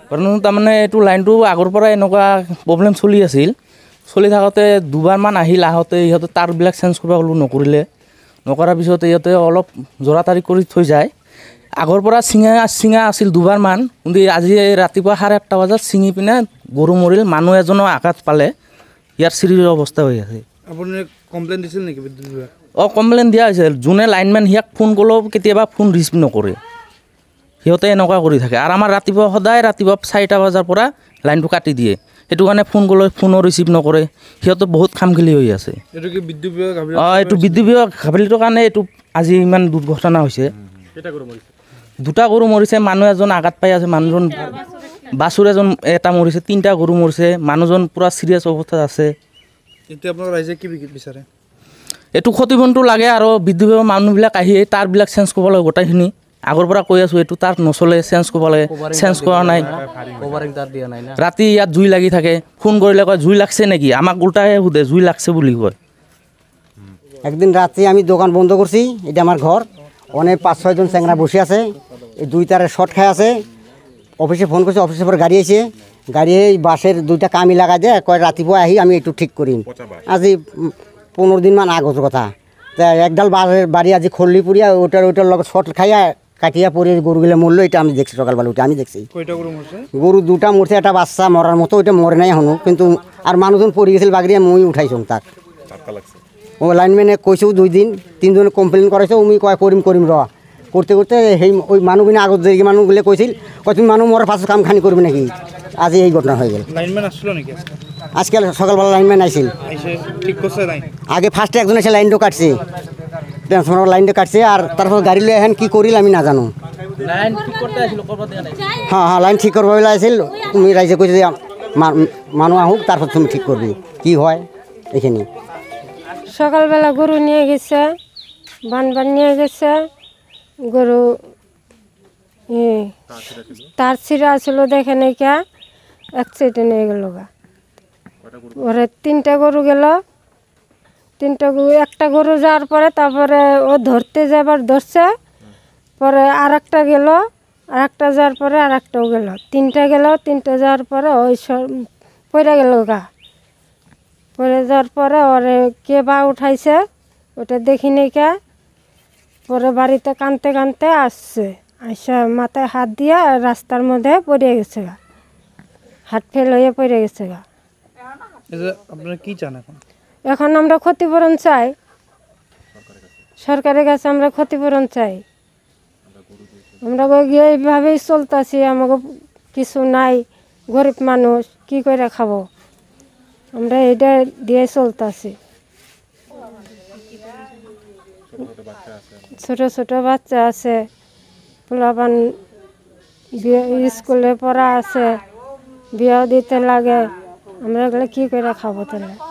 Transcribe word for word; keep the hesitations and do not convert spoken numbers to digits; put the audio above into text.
কাৰণ তাৰমানে এইটো লাইনটো আগৰ পৰা এনেকুৱা প্ৰব্লেম চলি আছিল চলি থাকোঁতে দুবাৰমান আহিল আহোঁতে ইহঁতে তাৰবিলাক চেঞ্জ কৰিব ক'লো নকৰিলে নকৰাৰ পিছত ইহঁতে অলপ জোৰা তাৰি কৰি থৈ যায় আগৰ পৰা চিঙা চিঙা আছিল দুবাৰমান কিন্তু আজি ৰাতিপুৱা সাড়ে আঠটা বজাত ছিঙি পিনে গৰু মৰিল মানুহ এজনো আঘাত পালে ইয়াৰ চিৰিৰ অৱস্থা হৈ আছে আপুনি কমপ্লেইন দিছিল নেকি বিদ্যুৎ বিভাগ অঁ কমপ্লেইন দিয়া হৈছিল যোনে লাইনমেন সিয়াক ফোন কৰিলেও কেতিয়াবা ফোন ৰিচিভ নকৰে সিহঁতে এনেকুৱা কৰি থাকে আৰু আমাৰ ৰাতিপুৱা সদায় ৰাতিপুৱা চাৰিটা বজাৰ পৰা লাইনটো কাটি দিয়ে সেইটো কাৰণে ফোন কৰিলে ফোনো ৰিচিভ নকৰে সিহঁতে বহুত খামখেলি হৈ আছে এইটো কি বিদ্যুৎ বিভাগ অঁ এইটো বিদ্যুৎ বিভাগ ঘাবলিটোৰ কাৰণে এইটো আজি ইমান দুৰ্ঘটনা হৈছে দুটা গৰু মৰিছে মানুহ এজন আঘাত পাই আছে মানুহজন বাছুৰ এজন এটা মৰিছে তিনিটা গৰু মৰিছে মানুহজন পূৰা চিৰিয়াছ অৱস্থাত আছে এতিয়া আপোনাৰ ৰাইজে কি বিচাৰে এইটো ক্ষতিপূৰণটো লাগে আৰু বিদ্যুৎ বিভাগৰ মানুহবিলাক আহি তাৰবিলাক চেঞ্জ কৰিব লাগে গোটেইখিনি আগৰ পৰা কৈ আছোঁ এইটো তাত নচলে চেঞ্জ কৰিব লাগে চেঞ্জ কৰা নাই ৰাতি ইয়াত জুই লাগি থাকে ফোন কৰিলে কয় জুই লাগছে নেকি আমাক উল্টাহে সোধে জুই লাগছে বুলি কয় একদিন রাতে আমি দোকান বন্ধ করছি এটা আমার ঘর অনেক পাঁচ ছয়জন চ্যাংরা বসে আছে এই দুই তারে শর্ট খায় আছে অফিসে ফোন করছে অফিসের পর গাড়ি এসে গাড়ি এই বাসের দুইটা কামি লাগাই দেয় কয় রাতিপুয়া আহি আমি একটু ঠিক করি আজি পনেরো দিন মান আগত কথা তা একডাল বাসের বাড়ি আজি খল্লি পুড়িয়া ওটার ওটার লগে শর্ট খাইয়া কাটিয়া পরে গরুগুলো মরলো এটা আমি দেখছি সকালবেলা উঠে আমি দেখছি গরু দুটা মরছে একটা বাচ্চা মরার মতো ওইটা মরে নাই এখনো কিন্তু আর মানুষজন পড়ে গেছিল বাগড়িয়া মই উঠাইছো তাক ও লাইনম্যানে কইছেও দুই দিন তিনজনে কমপ্লেন করেছে উমি কয় করিম করিম র করতে করতে সেই ওই মানুষগুলো আগত যে মানুষগুলো কইছিল কয় তুমি মানুষ মরার পাশে কাম খানি করবে নাকি আজ এই ঘটনা হয়ে গেল লাইনম্যান আসলো নাকি আজকাল সকালবেলা লাইনম্যান আইছিল ঠিক করছে নাই আগে ফার্স্টে একজন এসে লাইনটা কাটছে ট্রান্সফরমার লাইনটা কাটছে আর তারপর গাড়ি লয়ে এখন কি করিল আমি না জানো লাইন ঠিক করতে আসিল করবা দেয়া নাই হ্যাঁ হ্যাঁ লাইন ঠিক করবো বলে আসিল তুমি রাইজে কইছে যে মানুষ আহুক তারপর তুমি ঠিক করবি কি হয় এখানে সকালবেলা গরু নিয়ে গেছে বানবান নিয়ে গেছে গরু তার ছিঁড়া ছিল দেখে নাকি অ্যাক্সিডেন্ট হয়ে গেল গা ওরে তিনটা গরু গেল তিনটা গরু একটা গরু যাওয়ার পরে তারপরে ও ধরতে যাবার ধরছে পরে আর একটা গেল আর একটা যাওয়ার পরে আর একটাও গেল তিনটা গেল তিনটা যাওয়ার পরে ওই সব পড়ে গেল গা পরে যাওয়ার পরে ওরে কে বা উঠাইছে ওটা দেখি নাকি পরে বাড়িতে কানতে কানতে আসছে আসা মাথায় হাত দিয়ে রাস্তার মধ্যে পড়ে গেছে গা হাত ফেল হয়ে পড়ে গেছে গা আপনারা কি চান এখন এখন আমরা ক্ষতিপূরণ চাই সরকারের কাছে আমরা ক্ষতিপূরণ চাই আমরা এইভাবেই চলতেছি আমাকে কিছু নাই গরিব মানুষ কি করে খাবো আমরা এটা দিয়ে চলতেছি ছোট ছোট বাচ্চা আছে পোলাপান স্কুলে পড়া আছে বিয়ে দিতে লাগে আমরা এগুলো কি করে খাবো তাহলে